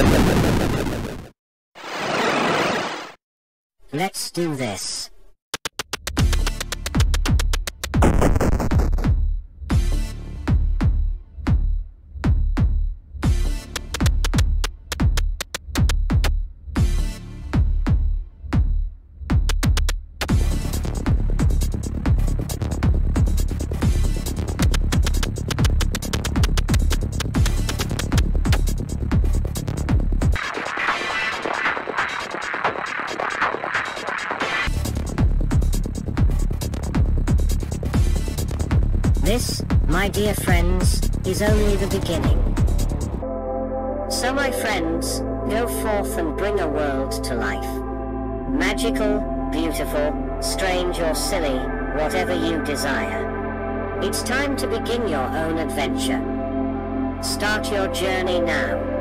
Let's do this. This, my dear friends, is only the beginning. So my friends, go forth and bring a world to life. Magical, beautiful, strange or silly, whatever you desire. It's time to begin your own adventure. Start your journey now.